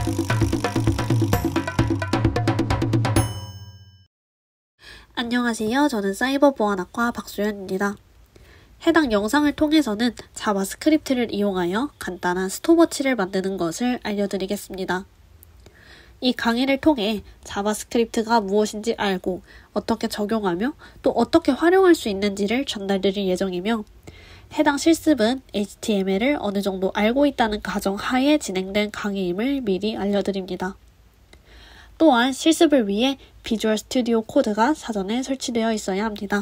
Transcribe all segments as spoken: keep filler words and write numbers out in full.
안녕하세요. 저는 사이버보안학과 박소연입니다. 해당 영상을 통해서는 자바스크립트를 이용하여 간단한 스톱워치를 만드는 것을 알려드리겠습니다. 이 강의를 통해 자바스크립트가 무엇인지 알고 어떻게 적용하며 또 어떻게 활용할 수 있는지를 전달드릴 예정이며 해당 실습은 에이치티엠엘을 어느 정도 알고 있다는 가정하에 진행된 강의임을 미리 알려드립니다. 또한 실습을 위해 비주얼 스튜디오 코드가 사전에 설치되어 있어야 합니다.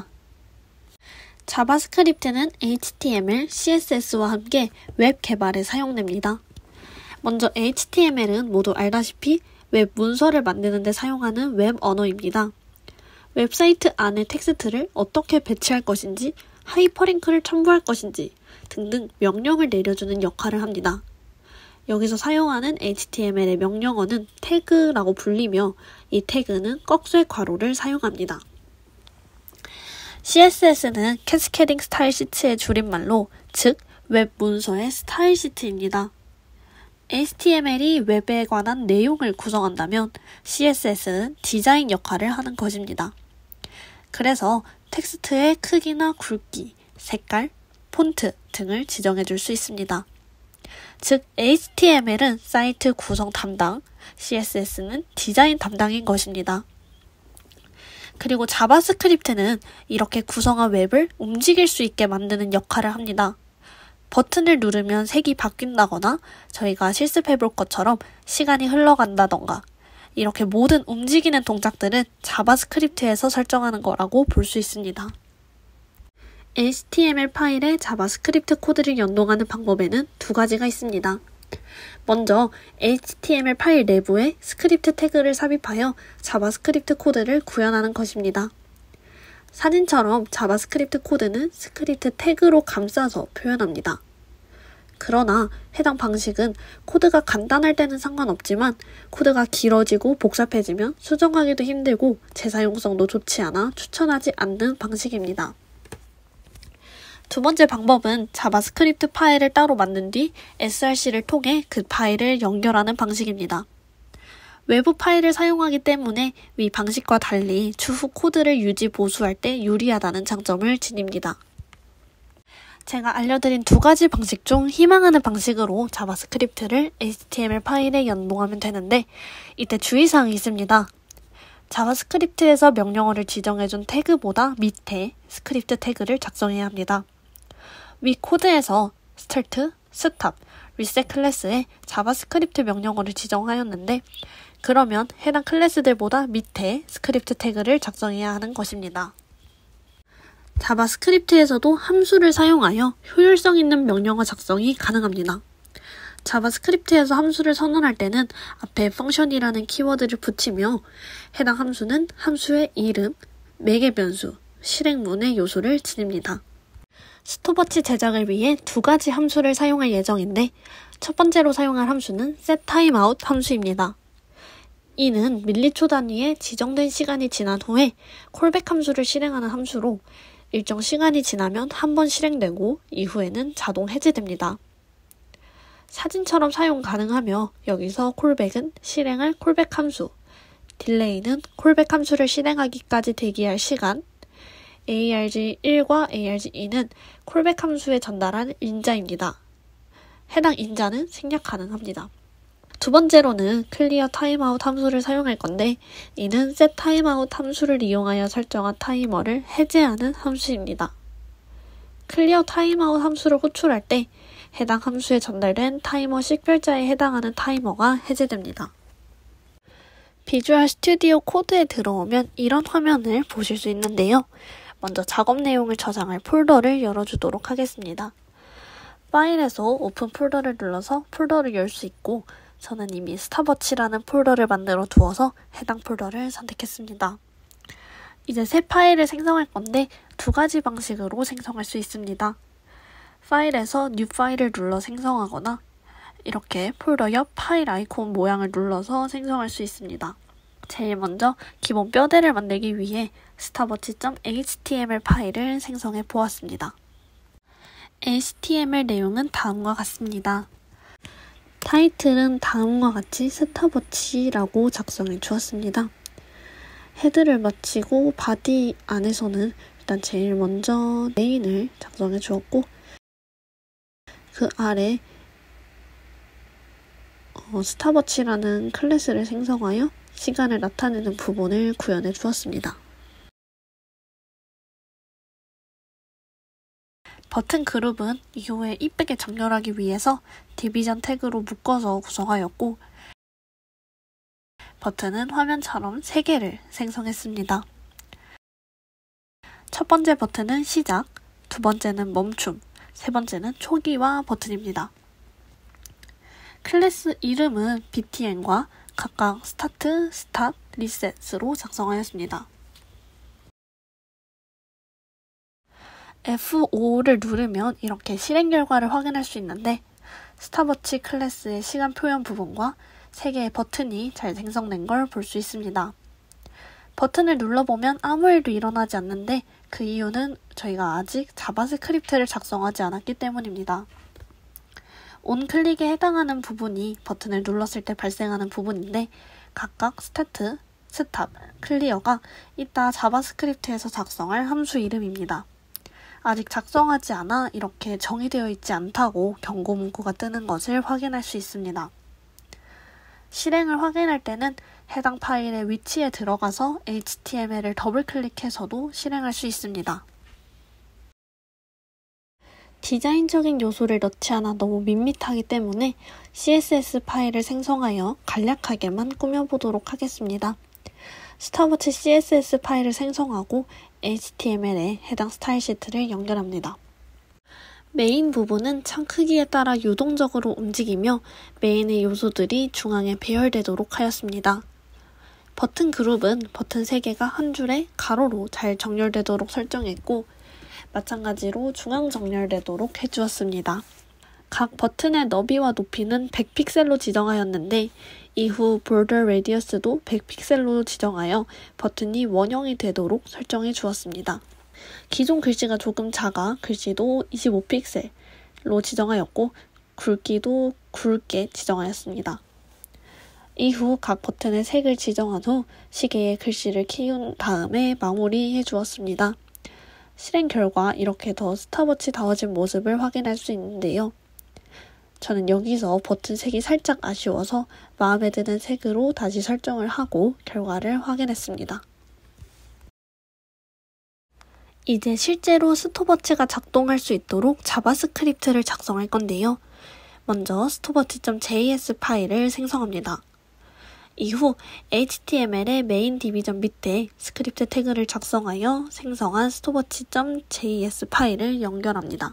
자바스크립트는 에이치티엠엘, 씨에스에스와 함께 웹 개발에 사용됩니다. 먼저 에이치티엠엘은 모두 알다시피 웹 문서를 만드는 데 사용하는 웹 언어입니다. 웹사이트 안에 텍스트를 어떻게 배치할 것인지, 하이퍼링크를 첨부할 것인지 등등 명령을 내려주는 역할을 합니다. 여기서 사용하는 에이치티엠엘의 명령어는 태그라고 불리며 이 태그는 꺽쇠 괄호를 사용합니다. 씨에스에스는 캐스케딩 스타일 시트의 줄임말로 즉 웹 문서의 스타일 시트입니다. 에이치티엠엘이 웹에 관한 내용을 구성한다면 씨에스에스는 디자인 역할을 하는 것입니다. 그래서 텍스트의 크기나 굵기, 색깔, 폰트 등을 지정해 줄 수 있습니다. 즉 에이치티엠엘은 사이트 구성 담당, 씨에스에스는 디자인 담당인 것입니다. 그리고 자바스크립트는 이렇게 구성한 웹을 움직일 수 있게 만드는 역할을 합니다. 버튼을 누르면 색이 바뀐다거나 저희가 실습해볼 것처럼 시간이 흘러간다던가 이렇게 모든 움직이는 동작들은 자바스크립트에서 설정하는 거라고 볼 수 있습니다. 에이치티엠엘 파일에 자바스크립트 코드를 연동하는 방법에는 두 가지가 있습니다. 먼저 에이치티엠엘 파일 내부에 스크립트 태그를 삽입하여 자바스크립트 코드를 구현하는 것입니다. 사진처럼 자바스크립트 코드는 스크립트 태그로 감싸서 표현합니다. 그러나 해당 방식은 코드가 간단할 때는 상관없지만 코드가 길어지고 복잡해지면 수정하기도 힘들고 재사용성도 좋지 않아 추천하지 않는 방식입니다. 두 번째 방법은 자바스크립트 파일을 따로 만든 뒤 에스알씨를 통해 그 파일을 연결하는 방식입니다. 외부 파일을 사용하기 때문에 위 방식과 달리 추후 코드를 유지 보수할 때 유리하다는 장점을 지닙니다. 제가 알려드린 두 가지 방식 중 희망하는 방식으로 자바스크립트를 에이치티엠엘 파일에 연동하면 되는데 이때 주의사항이 있습니다. 자바스크립트에서 명령어를 지정해준 태그보다 밑에 스크립트 태그를 작성해야 합니다. 위 코드에서 start, stop, reset 클래스에 자바스크립트 명령어를 지정하였는데 그러면 해당 클래스들보다 밑에 스크립트 태그를 작성해야 하는 것입니다. 자바스크립트에서도 함수를 사용하여 효율성 있는 명령어 작성이 가능합니다. 자바스크립트에서 함수를 선언할 때는 앞에 펑션이라는 키워드를 붙이며 해당 함수는 함수의 이름, 매개 변수, 실행문의 요소를 지닙니다. 스톱워치 제작을 위해 두 가지 함수를 사용할 예정인데 첫 번째로 사용할 함수는 setTimeout 함수입니다. 이는 밀리초 단위의 지정된 시간이 지난 후에 콜백 함수를 실행하는 함수로 일정 시간이 지나면 한 번 실행되고 이후에는 자동 해제됩니다. 사진처럼 사용 가능하며 여기서 콜백은 실행할 콜백 함수, 딜레이는 콜백 함수를 실행하기까지 대기할 시간, 에이알지 일과 에이알지 이는 콜백 함수에 전달한 인자입니다. 해당 인자는 생략 가능합니다. 두 번째로는 클리어 타임아웃 함수를 사용할 건데 이는 set timeout 함수를 이용하여 설정한 타이머를 해제하는 함수입니다. 클리어 타임아웃 함수를 호출할 때 해당 함수에 전달된 타이머 식별자에 해당하는 타이머가 해제됩니다. 비주얼 스튜디오 코드에 들어오면 이런 화면을 보실 수 있는데요. 먼저 작업 내용을 저장할 폴더를 열어주도록 하겠습니다. 파일에서 오픈 폴더를 눌러서 폴더를 열 수 있고 저는 이미 스톱워치라는 폴더를 만들어 두어서 해당 폴더를 선택했습니다. 이제 새 파일을 생성할 건데 두 가지 방식으로 생성할 수 있습니다. 파일에서 뉴 파일을 눌러 생성하거나 이렇게 폴더 옆 파일 아이콘 모양을 눌러서 생성할 수 있습니다. 제일 먼저 기본 뼈대를 만들기 위해 스톱워치.에이치티엠엘 파일을 생성해 보았습니다. 에이치티엠엘 내용은 다음과 같습니다. 타이틀은 다음과 같이 스탑워치라고 작성해 주었습니다. 헤드를 마치고 바디 안에서는 일단 제일 먼저 메인을 작성해 주었고 그 아래 어, 스탑워치라는 클래스를 생성하여 시간을 나타내는 부분을 구현해 주었습니다. 버튼 그룹은 이후에 이쁘게 정렬하기 위해서 디비전 태그로 묶어서 구성하였고 버튼은 화면처럼 세 개를 생성했습니다. 첫 번째 버튼은 시작, 두 번째는 멈춤, 세 번째는 초기화 버튼입니다. 클래스 이름은 비티엔과 각각 스타트, 스탑, 리셋으로 작성하였습니다. 에프 오를 누르면 이렇게 실행 결과를 확인할 수 있는데 스탑워치 클래스의 시간 표현 부분과 세 개의 버튼이 잘 생성된 걸 볼 수 있습니다. 버튼을 눌러보면 아무 일도 일어나지 않는데 그 이유는 저희가 아직 자바스크립트를 작성하지 않았기 때문입니다. 온클릭에 해당하는 부분이 버튼을 눌렀을 때 발생하는 부분인데 각각 스타트, 스탑, 클리어가 이따 자바스크립트에서 작성할 함수 이름입니다. 아직 작성하지 않아 이렇게 정의되어 있지 않다고 경고 문구가 뜨는 것을 확인할 수 있습니다. 실행을 확인할 때는 해당 파일의 위치에 들어가서 에이치티엠엘을 더블클릭해서도 실행할 수 있습니다. 디자인적인 요소를 넣지 않아 너무 밋밋하기 때문에 씨에스에스 파일을 생성하여 간략하게만 꾸며보도록 하겠습니다. 스탑워치 씨에스에스 파일을 생성하고 에이치티엠엘에 해당 스타일 시트를 연결합니다. 메인 부분은 창 크기에 따라 유동적으로 움직이며 메인의 요소들이 중앙에 배열되도록 하였습니다. 버튼 그룹은 버튼 세 개가 한 줄에 가로로 잘 정렬되도록 설정했고 마찬가지로 중앙 정렬되도록 해주었습니다. 각 버튼의 너비와 높이는 백 픽셀로 지정하였는데 이후 border radius도 백 픽셀로 지정하여 버튼이 원형이 되도록 설정해 주었습니다. 기존 글씨가 조금 작아 글씨도 이십오 픽셀로 지정하였고 굵기도 굵게 지정하였습니다. 이후 각 버튼의 색을 지정한 후 시계에 글씨를 키운 다음에 마무리해 주었습니다. 실행 결과 이렇게 더 스탑워치다워진 모습을 확인할 수 있는데요. 저는 여기서 버튼 색이 살짝 아쉬워서 마음에 드는 색으로 다시 설정을 하고 결과를 확인했습니다. 이제 실제로 스톱워치가 작동할 수 있도록 자바스크립트를 작성할 건데요. 먼저 스톱워치.js 파일을 생성합니다. 이후 에이치티엠엘의 메인 디비전 밑에 스크립트 태그를 작성하여 생성한 스톱워치.js 파일을 연결합니다.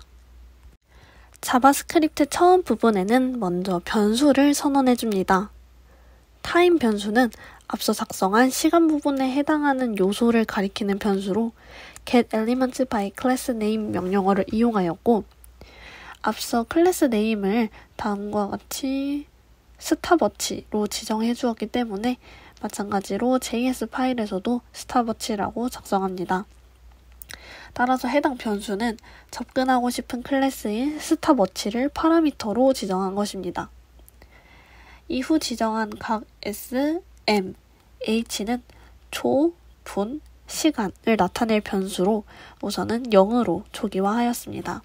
자바스크립트 처음 부분에는 먼저 변수를 선언해줍니다. 타임 변수는 앞서 작성한 시간 부분에 해당하는 요소를 가리키는 변수로 getElementsByClassName 명령어를 이용하였고 앞서 클래스 네임을 다음과 같이 스탑워치로 지정해 주었기 때문에 마찬가지로 제이에스 파일에서도 스탑워치라고 작성합니다. 따라서 해당 변수는 접근하고 싶은 클래스인 스탑워치를 파라미터로 지정한 것입니다. 이후 지정한 각 S, M, H는 초, 분, 시간을 나타낼 변수로 우선은 영으로 초기화하였습니다.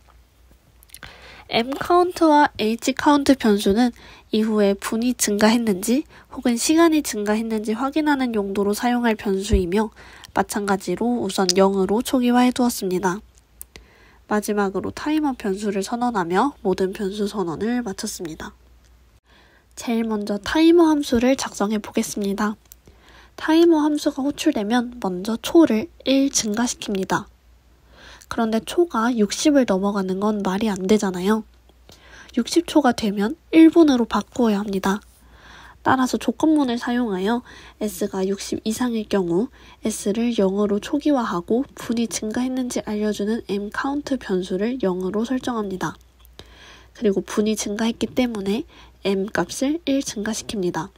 mCount와 hCount 변수는 이후에 분이 증가했는지 혹은 시간이 증가했는지 확인하는 용도로 사용할 변수이며 마찬가지로 우선 영으로 초기화해 두었습니다. 마지막으로 타이머 변수를 선언하며 모든 변수 선언을 마쳤습니다. 제일 먼저 타이머 함수를 작성해 보겠습니다. 타이머 함수가 호출되면 먼저 초를 일 증가시킵니다. 그런데 초가 육십을 넘어가는 건 말이 안 되잖아요. 육십 초가 되면 일 분으로 바꾸어야 합니다. 따라서 조건문을 사용하여 S가 육십 이상일 경우 S를 영으로 초기화하고 분이 증가했는지 알려주는 mCount 변수를 영으로 설정합니다. 그리고 분이 증가했기 때문에 m 값을 일 증가시킵니다.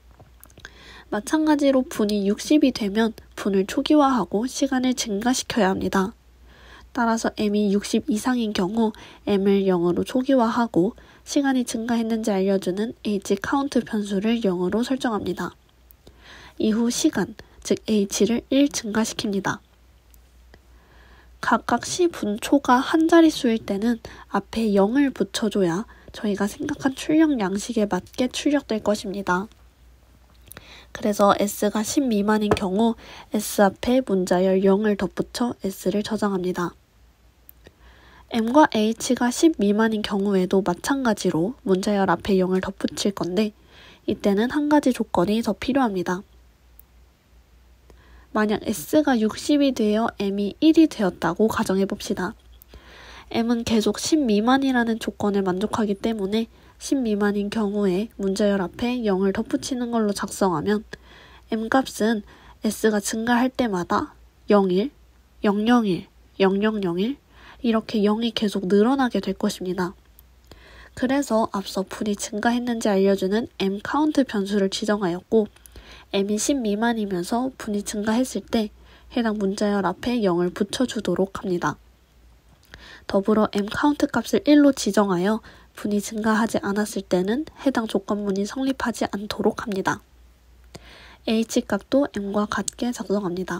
마찬가지로 분이 육십이 되면 분을 초기화하고 시간을 증가시켜야 합니다. 따라서 m이 육십 이상인 경우 m을 영으로 초기화하고 시간이 증가했는지 알려주는 hCount 변수를 영으로 설정합니다. 이후 시간, 즉 h를 일 증가시킵니다. 각각 시 분초가 한 자릿수일 때는 앞에 영을 붙여줘야 저희가 생각한 출력 양식에 맞게 출력될 것입니다. 그래서 s가 십 미만인 경우 s 앞에 문자열 영을 덧붙여 s를 저장합니다. m과 h가 십 미만인 경우에도 마찬가지로 문자열 앞에 영을 덧붙일 건데 이때는 한 가지 조건이 더 필요합니다. 만약 s가 육십이 되어 m이 일이 되었다고 가정해봅시다. m은 계속 십 미만이라는 조건을 만족하기 때문에 십 미만인 경우에 문자열 앞에 영을 덧붙이는 걸로 작성하면 m값은 s가 증가할 때마다 영일, 영영일, 영영영일 이렇게 영이 계속 늘어나게 될 것입니다. 그래서 앞서 분이 증가했는지 알려주는 mCount 변수를 지정하였고 m이 십 미만이면서 분이 증가했을 때 해당 문자열 앞에 영을 붙여주도록 합니다. 더불어 mCount 값을 일로 지정하여 분이 증가하지 않았을 때는 해당 조건문이 성립하지 않도록 합니다. h값도 m과 같게 작성합니다.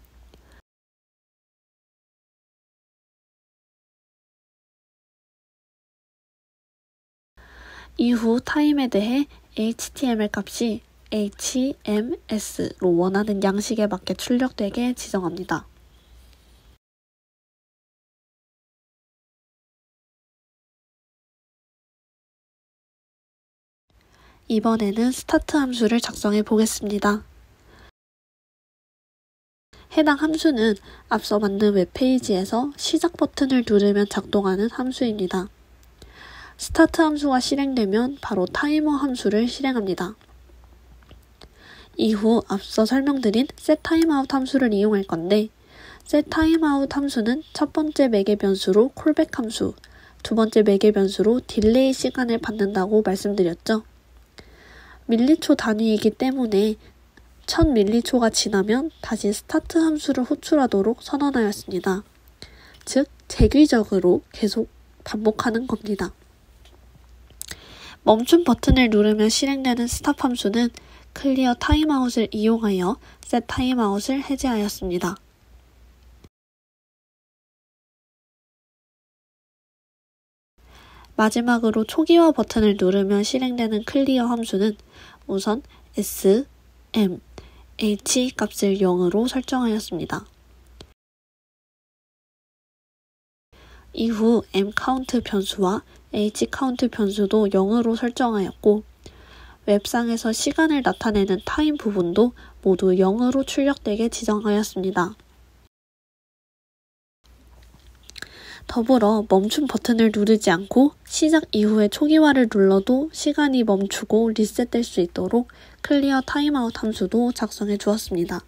이후 타임에 대해 html 값이 hms로 원하는 양식에 맞게 출력되게 지정합니다. 이번에는 스타트 함수를 작성해 보겠습니다. 해당 함수는 앞서 만든 웹페이지에서 시작 버튼을 누르면 작동하는 함수입니다. 스타트 함수가 실행되면 바로 타이머 함수를 실행합니다. 이후 앞서 설명드린 setTimeout 함수를 이용할 건데 setTimeout 함수는 첫 번째 매개 변수로 콜백 함수, 두 번째 매개 변수로 딜레이 시간을 받는다고 말씀드렸죠. 밀리초 단위이기 때문에 천 밀리초가 지나면 다시 스타트 함수를 호출하도록 선언하였습니다. 즉, 재규적으로 계속 반복하는 겁니다. 멈춤 버튼을 누르면 실행되는 스탑 함수는 클리어 타임아웃을 이용하여 셋 타임아웃을 해제하였습니다. 마지막으로 초기화 버튼을 누르면 실행되는 클리어 함수는 우선 s, m, h 값을 영으로 설정하였습니다. 이후 mCount 변수와 hCount 변수도 영으로 설정하였고 웹상에서 시간을 나타내는 타임 부분도 모두 영으로 출력되게 지정하였습니다. 더불어 멈춤 버튼을 누르지 않고 시작 이후에 초기화를 눌러도 시간이 멈추고 리셋될 수 있도록 클리어 타임아웃 함수도 작성해 주었습니다.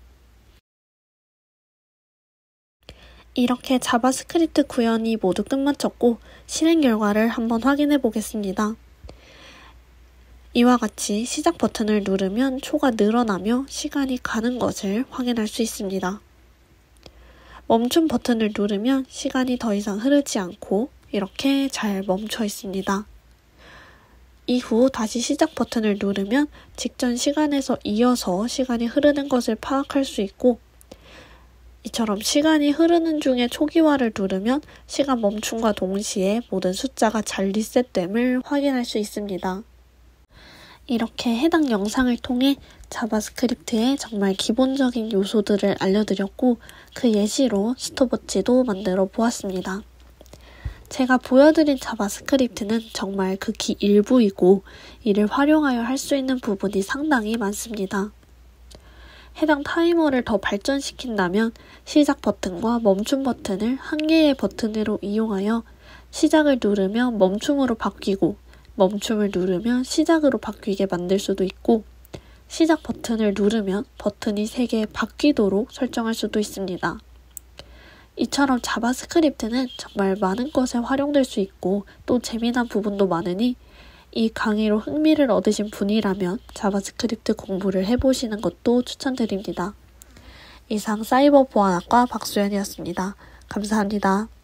이렇게 자바스크립트 구현이 모두 끝마쳤고 실행 결과를 한번 확인해 보겠습니다. 이와 같이 시작 버튼을 누르면 초가 늘어나며 시간이 가는 것을 확인할 수 있습니다. 멈춤 버튼을 누르면 시간이 더 이상 흐르지 않고 이렇게 잘 멈춰 있습니다. 이후 다시 시작 버튼을 누르면 직전 시간에서 이어서 시간이 흐르는 것을 파악할 수 있고 이처럼 시간이 흐르는 중에 초기화를 누르면 시간 멈춤과 동시에 모든 숫자가 잘 리셋됨을 확인할 수 있습니다. 이렇게 해당 영상을 통해 자바스크립트의 정말 기본적인 요소들을 알려드렸고 그 예시로 스톱워치도 만들어 보았습니다. 제가 보여드린 자바스크립트는 정말 극히 일부이고 이를 활용하여 할 수 있는 부분이 상당히 많습니다. 해당 타이머를 더 발전시킨다면 시작 버튼과 멈춤 버튼을 한 개의 버튼으로 이용하여 시작을 누르면 멈춤으로 바뀌고 멈춤을 누르면 시작으로 바뀌게 만들 수도 있고 시작 버튼을 누르면 버튼이 세 개 바뀌도록 설정할 수도 있습니다. 이처럼 자바스크립트는 정말 많은 것에 활용될 수 있고 또 재미난 부분도 많으니 이 강의로 흥미를 얻으신 분이라면 자바스크립트 공부를 해보시는 것도 추천드립니다. 이상 사이버 보안학과 박수연이었습니다. 감사합니다.